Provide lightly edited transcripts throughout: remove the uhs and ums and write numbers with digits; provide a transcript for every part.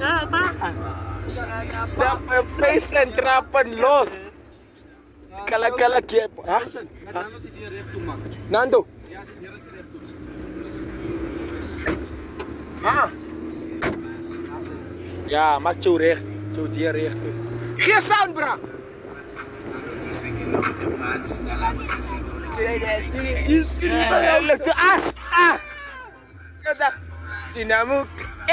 Apaan? Snap my face and trapan los. Kala-kala kepo. Ha? Nando? Ah. Ja, maak zo recht. Zo die recht. Geen sound, bra. Lukt de as. Ah. Kata. Dinamuk.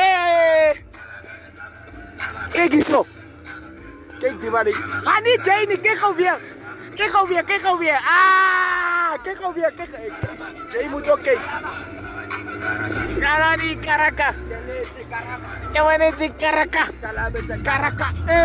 Kijk eens op. Kijk die man. Ga niet, Jane. Kijk alweer. Kijk alweer. Kijk alweer. Ah. Kijk alweer. Kijk. Jane moet ook kijken. Kalau di Karaka. Yang mana di Karaka? Karaka.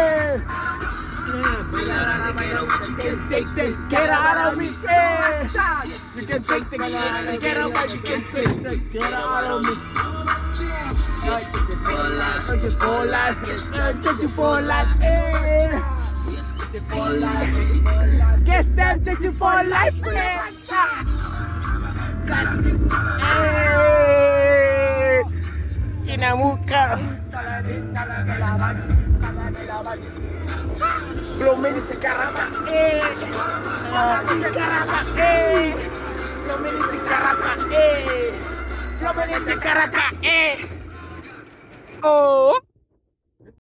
Get out of me. You can take the get out, but you can't take the get out of me. Search for life. Search for life. Guess them searching for life. Ina muka. Belum ini sekarang, belum ini sekarang, belum ini sekarang, oh.